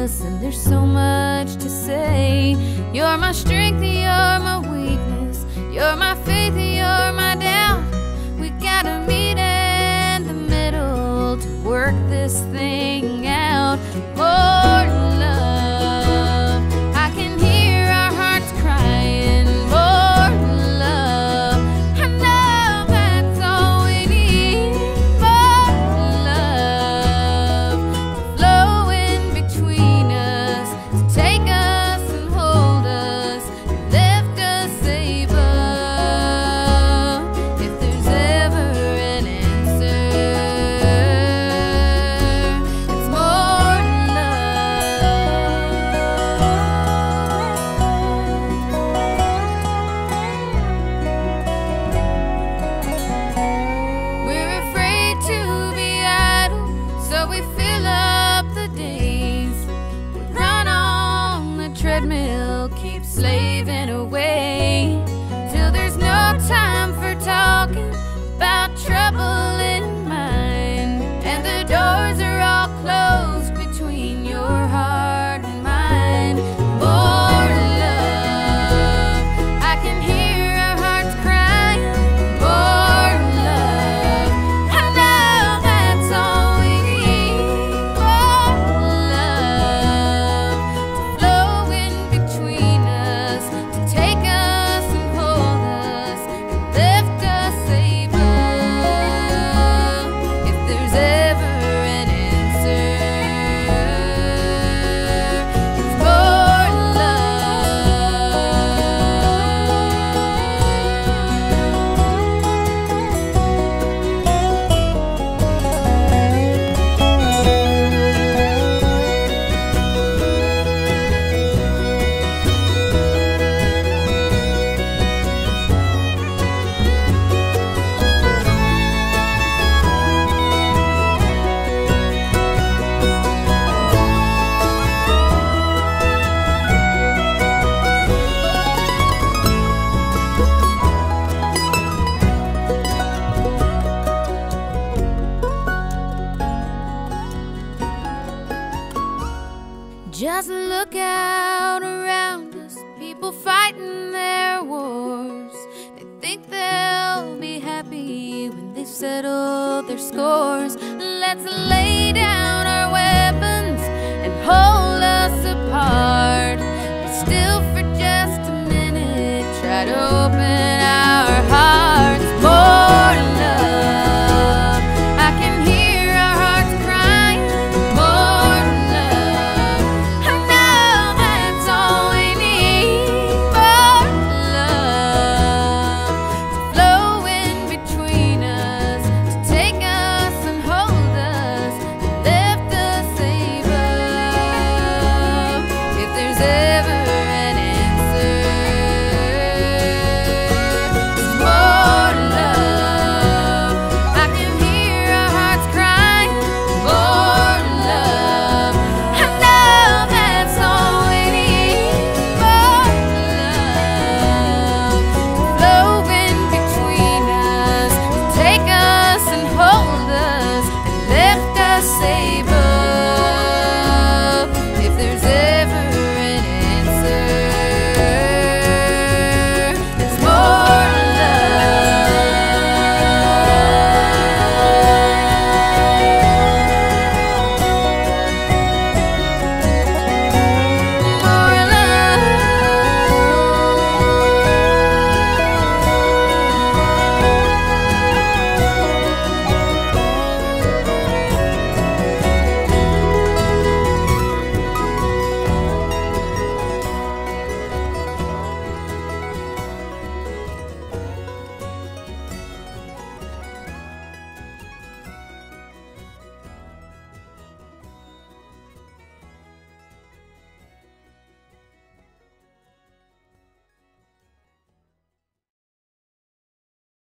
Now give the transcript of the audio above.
us, and there's so much to say. You're my strength, you're my weakness, you're my faith, you're my doubt. We gotta meet in the middle to work this thing out. More love, I can hear our hearts crying. More love, I know that's all we need. More love, flowing between us, to take us and hold us, lift us, save us. If there's ever an answer, it's more love. We're afraid to be idle, so we fill up the days. We run on the treadmill, keep slaving away, till there's no time for talking about trouble in mind, and the doors are all closed between your heart and mine. More love, I can hear our hearts crying. More love, I know that's all we need. More love, to flow in between us, to take us and hold us, and lift us, save us. If there's ever an answer, it's more Just look out around us, people fighting their wars. They think they'll be happy when they've settled their scores. Let's lay down our weapons